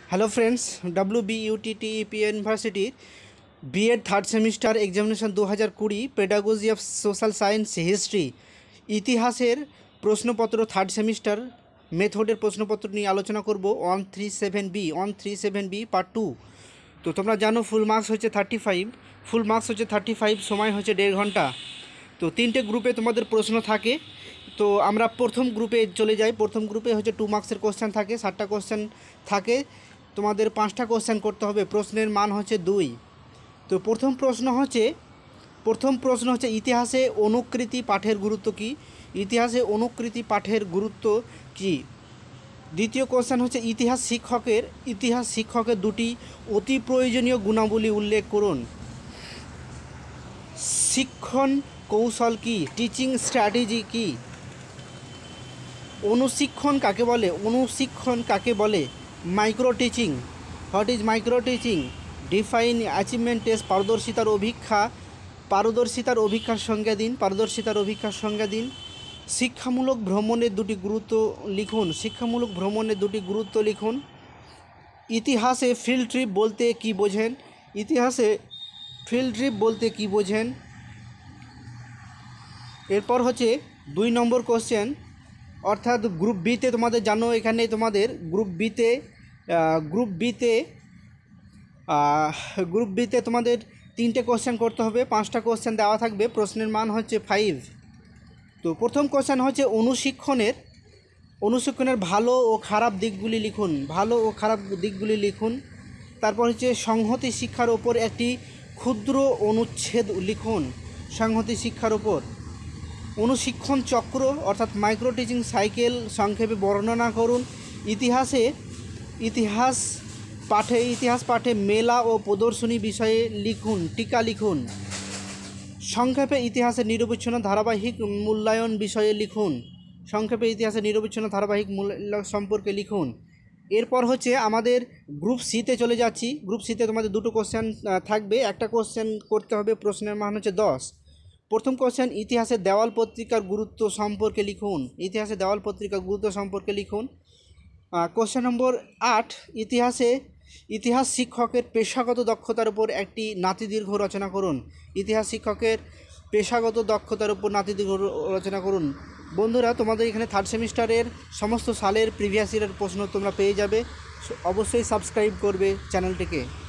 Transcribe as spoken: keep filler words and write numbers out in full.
Hello friends, W B U T T E P ইউনিভার্সিটির B Ed third semester examination দু হাজার কুড়ি pedagogy of social science history ইতিহাসের প্রশ্নপত্র থার্ড সেমিস্টার মেথডের প্রশ্নপত্র নিয়ে আলোচনা করব। One three seven B one three seven B part two. তো তোমরা জানো ফুল মার্কস হচ্ছে থার্টি ফাইভ ফুল মার্কস হচ্ছে থার্টি ফাইভ সময় হচ্ছে দেড় ঘন্টা। তো তিনটে গ্রুপে তোমাদের প্রশ্ন থাকে। তো আমরা প্রথম গ্রুপে চলে যাই। প্রথম গ্রুপে হচ্ছে টু মার্কসের কোশ্চেন থাকে, ষাটটা কোশ্চেন থাকে। তোমাদের পাঁচটা কোশ্চেন করতে হবে, প্রশ্নের মান হচ্ছে দুই। তো প্রথম প্রশ্ন হচ্ছে প্রথম প্রশ্ন হচ্ছে ইতিহাসে অনুকৃতি পাঠের গুরুত্ব কী? ইতিহাসে অনুকৃতি পাঠের গুরুত্ব কী? দ্বিতীয় কোশ্চেন হচ্ছে ইতিহাস শিক্ষকের ইতিহাস শিক্ষকের দুটি অতি প্রয়োজনীয় গুণাবলী উল্লেখ করুন। শিক্ষণ কৌশল কী? টিচিং স্ট্র্যাটেজি কী? অনুশিক্ষণ কাকে বলে? অনুশিক্ষণ কাকে বলে? Micro teaching. What is micro teaching? Define achievement test. পারদর্শিতার অভিক্ষা পারদর্শিতার অভিক্ষার সংজ্ঞা দিন পারদর্শিতার অভিক্ষার সংজ্ঞা দিন। শিক্ষামূলক ভ্রমণের দুটি গুরুত্ব লিখুন। শিক্ষামূলক ভ্রমণের দুটি গুরুত্ব লিখুন। ইতিহাসে ফিল্ড ট্রিপ বলতে কী বোঝেন? ইতিহাসে ফিল্ড ট্রিপ বলতে কী বোঝেন? এরপর হচ্ছে দুই নম্বর কোশ্চেন, অর্থাৎ গ্রুপ বিতে তোমাদের জানো, এখানে তোমাদের গ্রুপ বিতে গ্রুপ বিতে গ্রুপ বিতে তোমাদের তিনটে কোশ্চেন করতে হবে, পাঁচটা কোশ্চেন দেওয়া থাকবে, প্রশ্নের মান হচ্ছে ফাইভ। তো প্রথম কোশ্চেন হচ্ছে অনুশিক্ষণের অনুশিক্ষণের ভালো ও খারাপ দিকগুলি লিখুন। ভালো ও খারাপ দিকগুলি লিখুন। তারপর হচ্ছে সংহতি শিক্ষার ওপর একটি ক্ষুদ্র অনুচ্ছেদ লিখুন। সংহতি শিক্ষার ওপর অনুশিক্ষণ চক্র অর্থাৎ মাইক্রো টিচিং সাইকেল সংক্ষেপে বর্ণনা করুন। ইতিহাসে ইতিহাস পাঠে ইতিহাস পাঠে মেলা ও প্রদর্শনী বিষয়ে লিখুন, টিকা লিখুন। সংক্ষেপে ইতিহাসের নিরবচ্ছিন্ন ধারাবাহিক মূল্যায়ন বিষয়ে লিখুন। সংক্ষেপে ইতিহাসের নিরবচ্ছিন্ন ধারাবাহিক মূল্যায়ন সম্পর্কে লিখুন। এরপর হচ্ছে আমাদের গ্রুপ সিতে চলে যাচ্ছি। গ্রুপ সিতে তোমাদের দুটো কোশ্চেন থাকবে, একটা কোশ্চেন করতে হবে, প্রশ্নের মান হচ্ছে দশ। প্রথম কোশ্চেন ইতিহাসের দেওয়াল পত্রিকার গুরুত্ব সম্পর্কে লিখুন। ইতিহাসে দেওয়াল পত্রিকার গুরুত্ব সম্পর্কে লিখুন। কোশ্চেন নম্বর আট, ইতিহাসে ইতিহাস শিক্ষকের পেশাগত দক্ষতার উপর একটি নাতিদীর্ঘ রচনা করুন। ইতিহাস শিক্ষকের পেশাগত দক্ষতার উপর নাতিদীর্ঘ রচনা করুন। বন্ধুরা, তোমাদের এখানে থার্ড সেমিস্টারের সমস্ত সালের প্রিভিয়াস ইয়ারের প্রশ্ন তোমরা পেয়ে যাবে। অবশ্যই সাবস্ক্রাইব করবে চ্যানেলটিকে।